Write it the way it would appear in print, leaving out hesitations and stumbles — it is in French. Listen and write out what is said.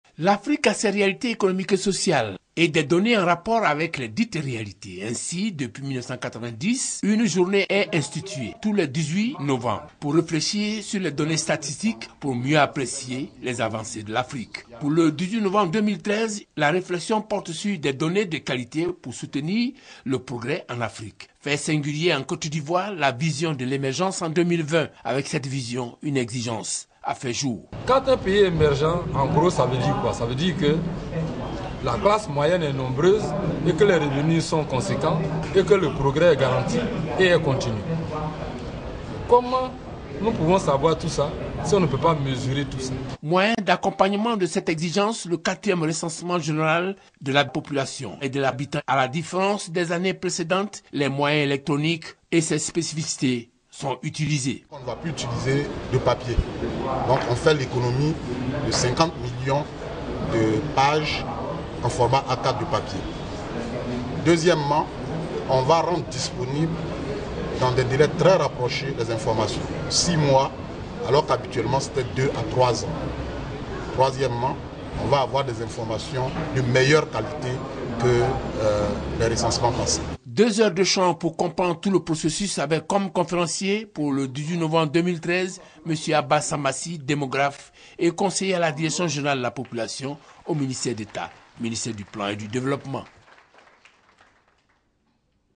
L'Afrique a ses réalités économiques et sociales et des données en rapport avec les dites réalités. Ainsi, depuis 1990, une journée est instituée tous les 18 novembre pour réfléchir sur les données statistiques pour mieux apprécier les avancées de l'Afrique. Pour le 18 novembre 2013, la réflexion porte sur des données de qualité pour soutenir le progrès en Afrique. Fait singulier en Côte d'Ivoire, la vision de l'émergence en 2020. Avec cette vision, une exigence a fait jour. Quand un pays est émergent, en gros, ça veut dire quoi? Ça veut dire que la classe moyenne est nombreuse et que les revenus sont conséquents et que le progrès est garanti et est continu. Comment nous pouvons savoir tout ça si on ne peut pas mesurer tout ça? Moyen d'accompagnement de cette exigence, le 4e recensement général de la population et de l'habitat. À la différence des années précédentes, les moyens électroniques et ses spécificités sont utilisés. On ne va plus utiliser de papier. Donc on fait l'économie de 50 millions de pages en format A4 de papier. Deuxièmement, on va rendre disponible dans des délais très rapprochés les informations. 6 mois, alors qu'habituellement c'était 2 à 3 ans. Troisièmement, on va avoir des informations de meilleure qualité que les recensements passés. 2 heures de champ pour comprendre tout le processus avec comme conférencier pour le 18 novembre 2013, M. Abbas Samassi, démographe et conseiller à la Direction générale de la population au ministère d'État, ministère du Plan et du Développement.